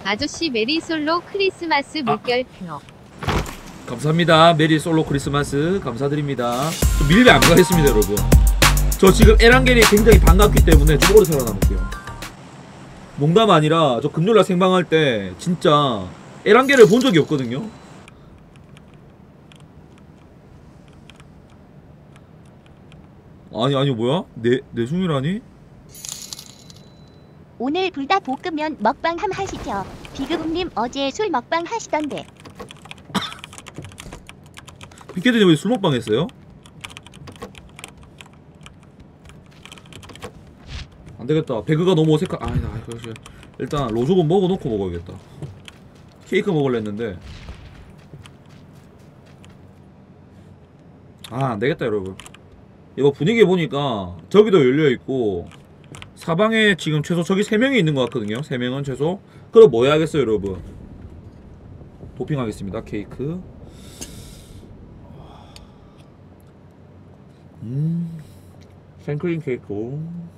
아저씨 메리 솔로 크리스마스 물결 표. 감사합니다. 메리 솔로 크리스마스 감사드립니다. 저 밀배 안 가겠습니다 여러분. 저 지금 에란겔이 굉장히 반갑기 때문에 좀 오래 살아남을게요. 농담 아니라 저 금요일날 생방할 때 진짜 에란겔을 본 적이 없거든요. 아니 뭐야? 내숭이라니? 오늘 불닭 볶음면 먹방 함 하시죠. 비그국님 어제 술 먹방 하시던데. 빅헤드님 왜 술 먹방 했어요? 안되겠다. 배그가 너무 어색하... 아니다. 일단 로조금 먹어놓고 먹어야겠다. 케이크 먹으려 했는데 안되겠다 여러분. 이거 분위기 보니까 저기도 열려있고 사방에 지금 최소 저기 3명이 있는 것 같거든요. 3명은 최소. 그럼 뭐 해야겠어요 여러분. 도핑하겠습니다. 케이크. 생크림 케이크.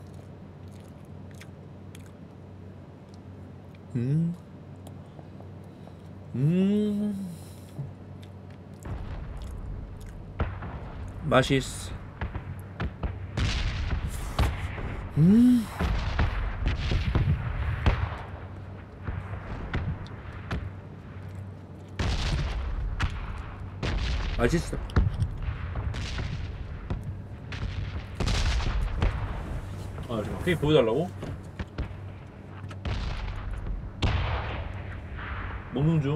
맛있어. 맛있어. 잠깐 케이크 보여달라고? 먹는 중.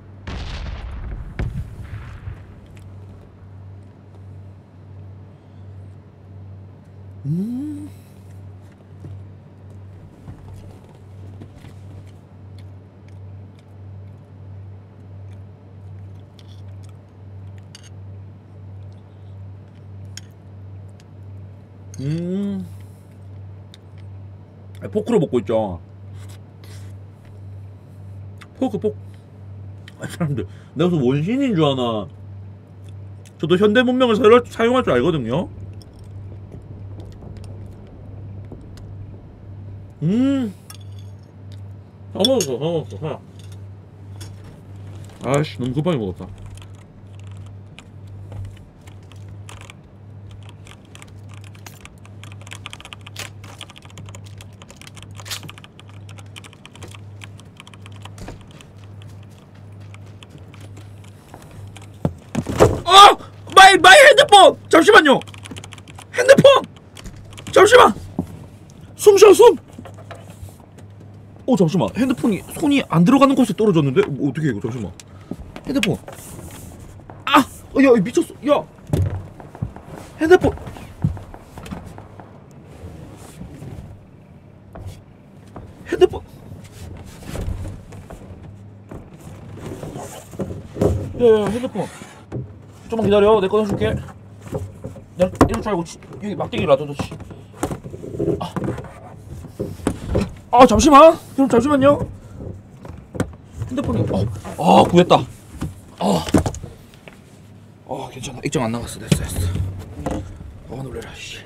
포크로 먹고 있죠. 포크. 사람들 내가 무슨 원신인 줄 아나. 저도 현대 문명을 사용할 줄 알거든요. 다 먹었어. 아씨 너무 급하게 먹었다. 마이 핸드폰! 잠시만요! 핸드폰! 잠시만! 숨 쉬어, 숨! 잠시만. 핸드폰이 손이 안 들어가는 곳에 떨어졌는데? 어떻게 해, 이거? 잠시만. 핸드폰. 야, 미쳤어. 야! 핸드폰! 야, 핸드폰. 좀만 기다려. 내 거 해줄게. 이럴 줄 알고 여기 막대기를 놔둬뒀지. 잠시만. 그럼 잠시만요. 핸드폰이 구했다. 괜찮아. 액정 안 나갔어. 됐어. 놀래라. 씨.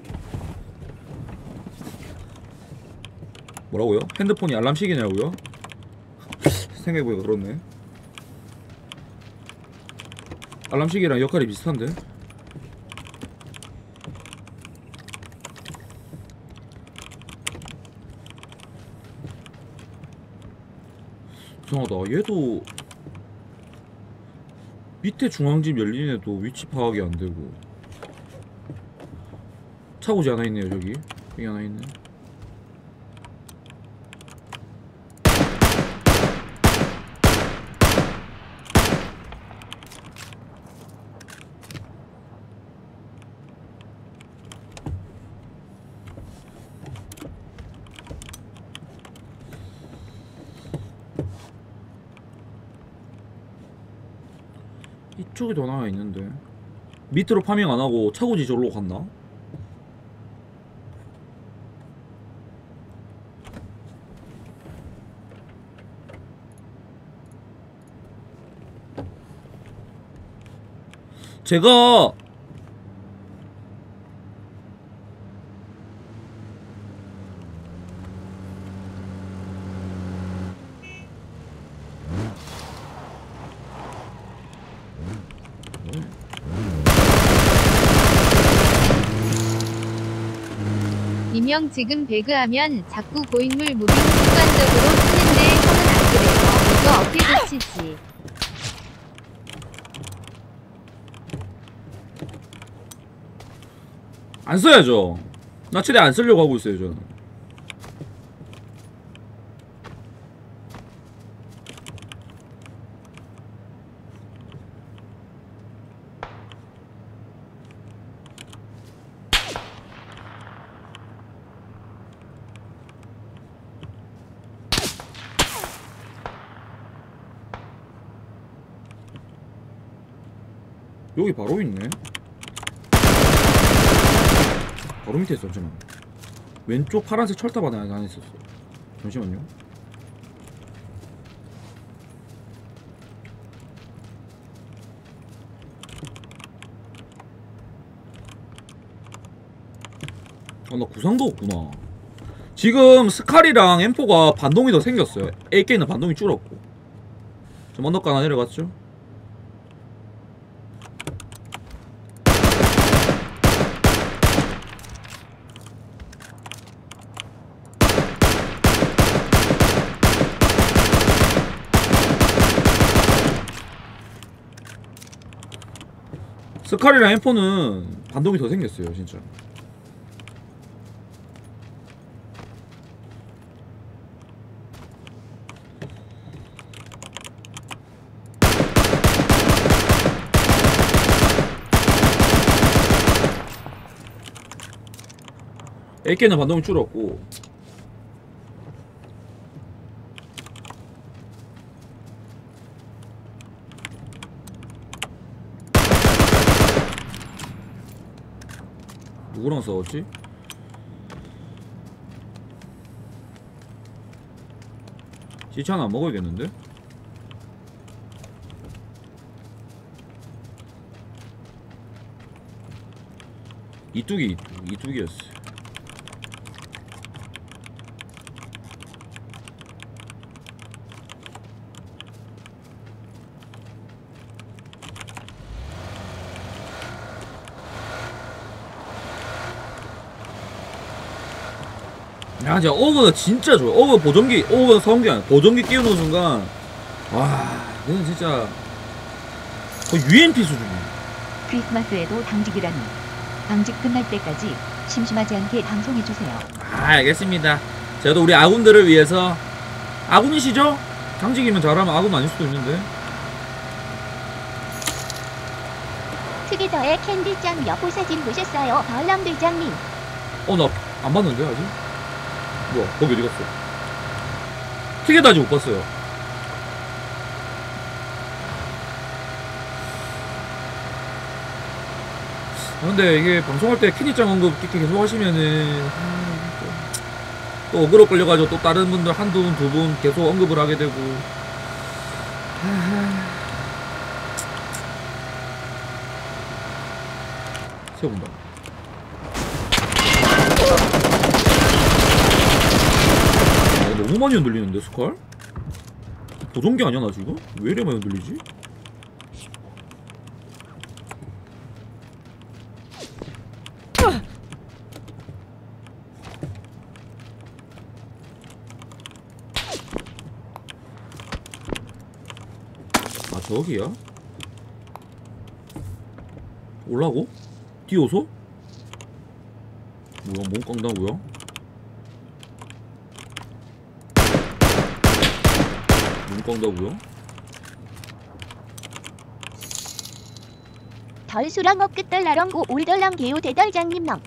뭐라고요? 핸드폰이 알람시계냐고요? 생각해보니까 그렇네. 알람시계랑 역할이 비슷한데? 이상하다. 얘도 밑에 중앙집 열린 애도 위치 파악이 안되고. 차고지 하나 있네요. 여기 하나 있네. 이쪽에도 하나 있는데 밑으로 파밍 안하고 차고지 저기로 갔나? 제가 분명 지금 배그하면 자꾸 고인물 무빙 습관적으로 쓰는데 형은 안 그래요. 이거 어떻게 고치지? 안 써야죠. 나 최대한 안 쓰려고 하고 있어요 저는. 여기 바로 있네. 바로 밑에 있어. 잠시만. 왼쪽 파란색 철탑 안에 있었어. 잠시만요. 나 구상도 없구나. 지금 스칼이랑 M4가 반동이 더 생겼어요. AK는 반동이 줄었고. 좀 언덕가 하나 내려갔죠? 스칼이랑 M4는 반동이 더 생겼어요 진짜. AK는 반동이 줄었고 누구랑 싸웠지? 시체 하나 안 먹어야겠는데? 이뚝이었어. 야, 진짜 어그 진짜 좋아. 어그 보정기, 어그 성기 아니야. 보정기 끼우는 순간, 와, 이건 진짜 거의 UMP 수준이야. 크리스마스에도 당직이라니. 당직 끝날 때까지 심심하지 않게 방송해주세요. 알겠습니다. 저도 우리 아군들을 위해서. 아군이시죠? 당직이면 잘하면 아군 아닐 수도 있는데. 특이더의 캔디짱 여보 사진 보셨어요? 벌렁 대장님. 나 안 봤는데 아직? 뭐야, 거기 어디 갔어? 티켓 아직 못 봤어요. 근데 이게 방송할 때 캔디짱 언급 이렇게 계속 하시면은 또 어그로 끌려가지고 또 다른 분들 한두 분, 두 분 계속 언급을 하게 되고. 세워본다. 너무 많이 흔들리는데 스칼? 보정기 아니야 나 지금? 왜 이래 많이 흔들리지? 아 저기야? 올라고? 뛰어서? 뭐야 몸 깡다고요? 깡다고요? 덜수랑 업끝달라렁고 올덜랑 개요 대달장님 남.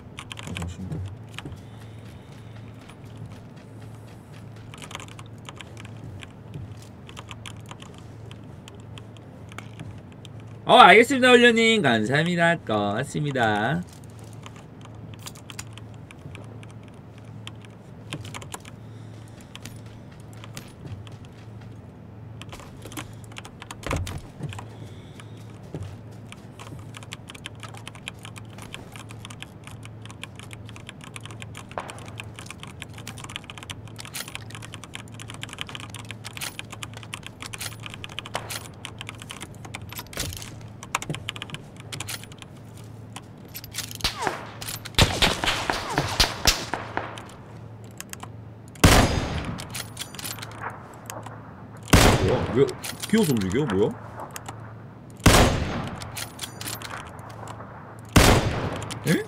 알겠습니다 올려님 감사합니다. 고맙습니다. 뭐야? 왜 기어서 움직여? 뭐야? 에?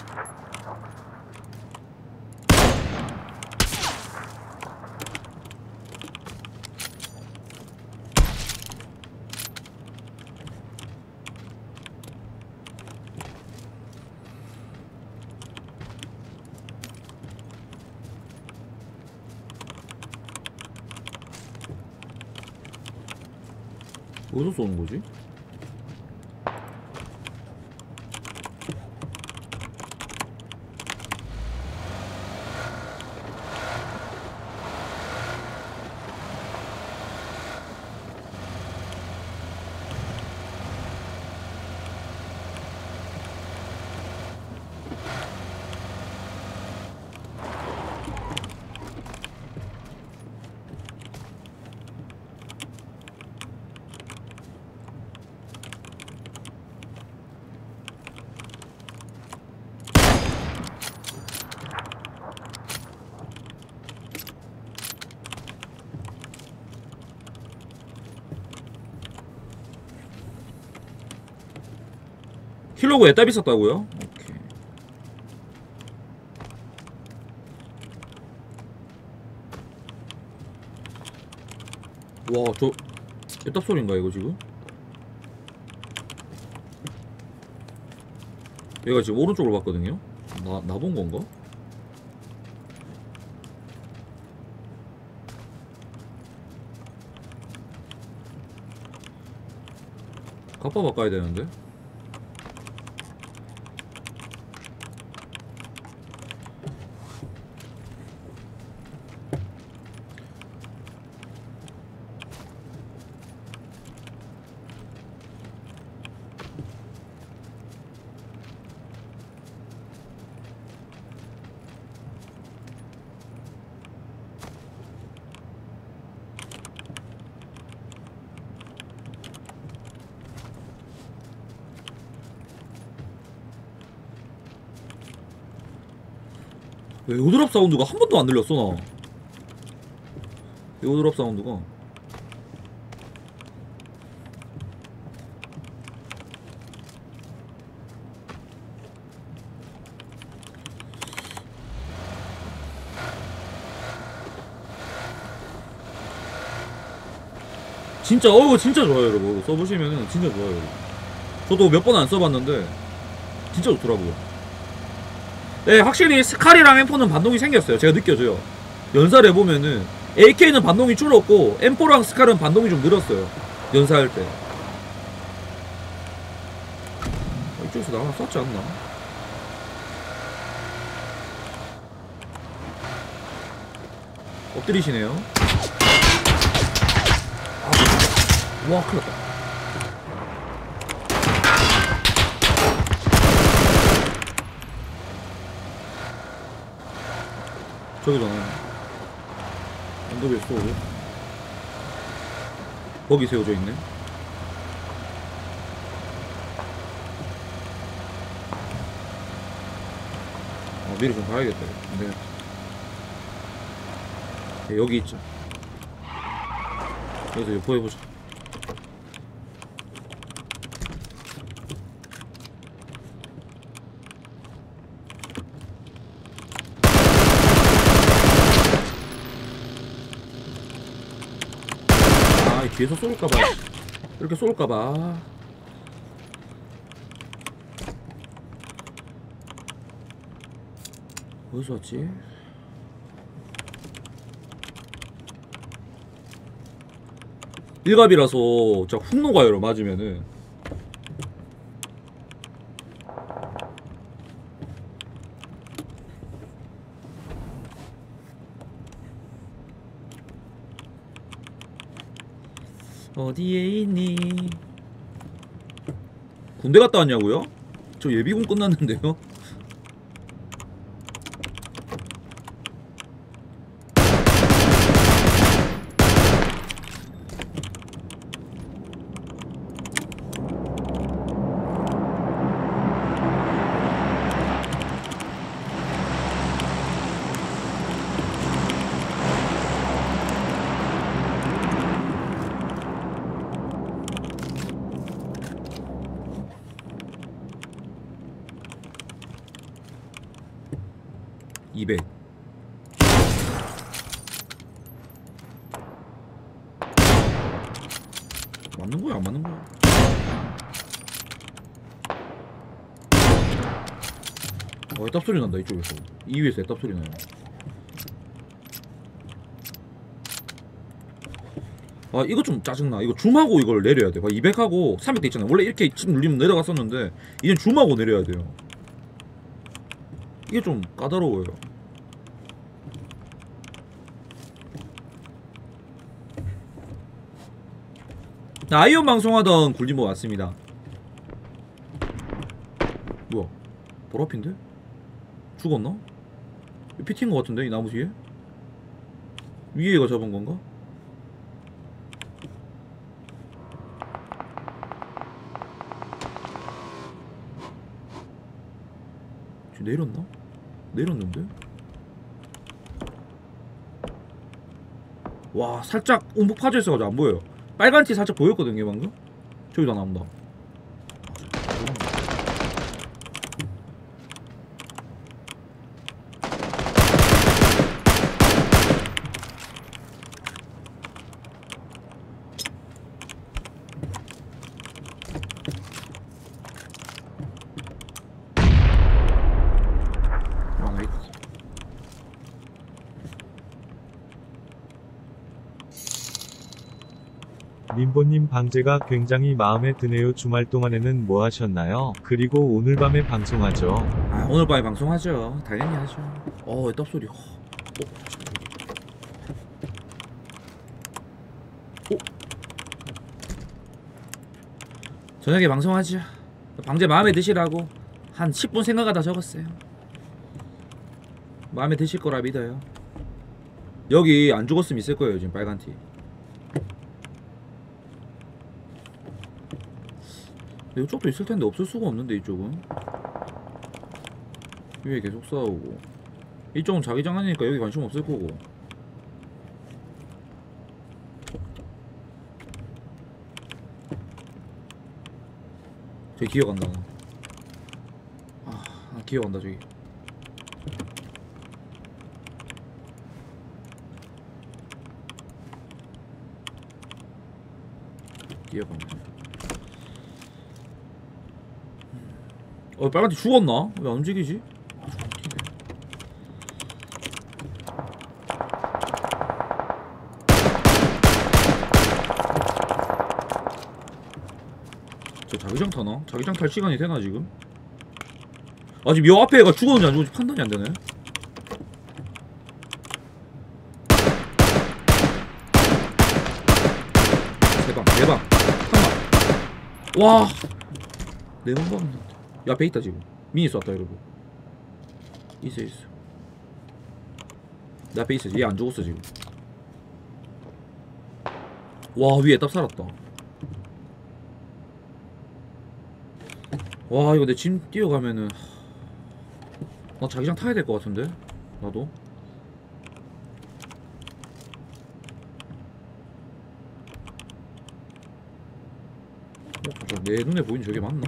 어디서 쏘는 거지? 킬로그 에따 비쌌다고요? 오케이. 와, 저 에따 소리인가 이거 지금? 얘가 지금 오른쪽으로 봤거든요? 나 본 건가? 갑바 바꿔야 되는데? 에어드랍 사운드가 한 번도 안 들렸어 나. 에어드랍 사운드가 진짜 진짜 좋아요 여러분. 써보시면은 진짜 좋아요 여러분. 저도 몇 번 안 써봤는데 진짜 좋더라고요. 네, 확실히 스칼이랑 M4는 반동이 생겼어요. 제가 느껴져요. 연사를 해보면은 AK는 반동이 줄었고 M4랑 스칼은 반동이 좀 늘었어요. 연사할 때. 이쪽에서 나 하나 쐈지 않나? 엎드리시네요. 와, 큰일났다. 저기잖아요. 언덕에 쏘고 거기 세워져 있네. 미리 좀 가야겠다. 네. 네, 여기 있죠. 여기서 요포해보자. 뒤에서 쏠까봐. 이렇게 쏠까봐. 어디서 왔지? 일갑이라서 진짜 훅 녹아요 맞으면은. 어디에 있니? 군대 갔다 왔냐고요? 저 예비군 끝났는데요? 200. 맞는 거야 안 맞는 거야? 애답 소리 난다 이쪽에서. 2위에서 애답 소리 나요. 아 이거 좀 짜증나. 이거 줌하고 이걸 내려야 돼. 200하고 300대 있잖아요. 원래 이렇게 침 눌리면 내려갔었는데 이젠 줌하고 내려야 돼요. 이게 좀 까다로워요. 아이온 방송하던 굴림보 왔습니다. 뭐야 보라핀데? 죽었나? 피티인 것 같은데 이 나무 뒤에? 위에 얘가 잡은 건가? 지금 내렸나? 내렸는데? 와 살짝 움푹 파져 있어가지고 안 보여요. 빨간 티 살짝 보였거든요 방금? 저기다 나온다. 님보님 방제가 굉장히 마음에 드네요. 주말 동안에는 뭐 하셨나요? 그리고 오늘 밤에 방송하죠. 아 오늘 밤에 방송하죠. 당연히 하죠. 애답 소리. 저녁에 방송하죠. 방제 마음에 드시라고 한 10분 생각하다 적었어요. 마음에 드실 거라 믿어요. 여기 안 죽었으면 있을 거예요 지금 빨간 티. 이쪽도 있을 텐데 없을 수가 없는데 이쪽은 위에 계속 싸우고 이쪽은 자기장 하니까 여기 관심 없을 거고. 저기 기어간다. 기어간다 저기. 기어간다. 빨간티 죽었나? 왜 안 움직이지? 저 자기장 타나? 자기장 탈 시간이 되나 지금? 지금 요 앞에 애가 죽었는지 안 죽었는지 판단이 안 되네. 대박 한방. 와 4번 박았는데. 앞에 있다 지금. 미니 쐈다 여러분. 있어 내 앞에 있어. 얘 안 죽었어 지금. 와 위에 딱 살았다. 와 이거 내 짐 뛰어가면은 나 자기장 타야 될 것 같은데 나도. 내 눈에 보이는 저게 맞나?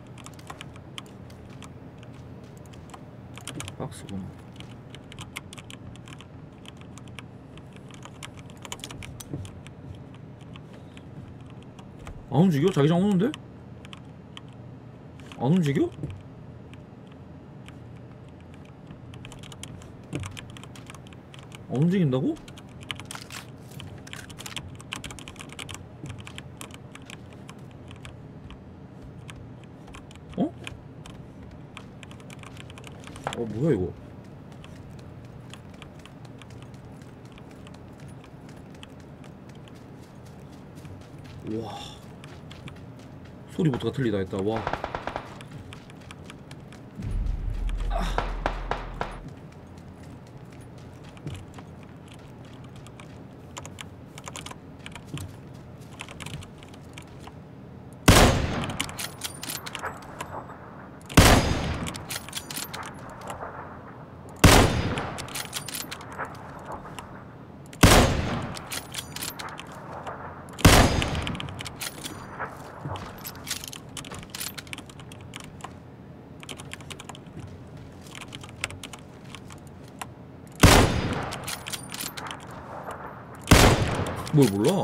박스구나. 안 움직여? 자기장 오는데? 안 움직여? 안 움직인다고? 뭐야 이거? 와 소리부터가 틀리다 했다. 와 뭘 몰라?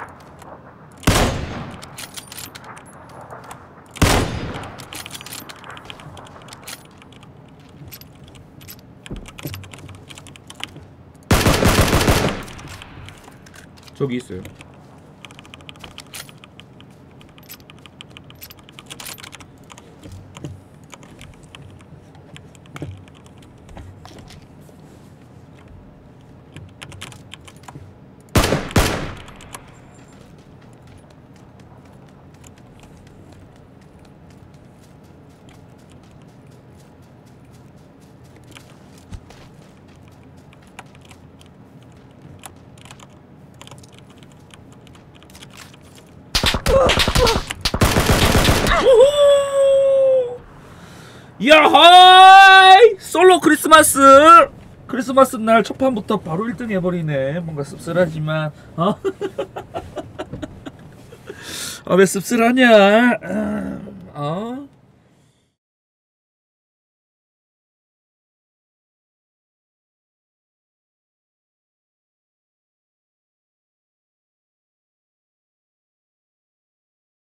저기 있어요. 야하이! 솔로 크리스마스! 크리스마스 날 첫 판부터 바로 1등 해버리네. 뭔가 씁쓸하지만, 어? 아, 왜 씁쓸하냐? 어?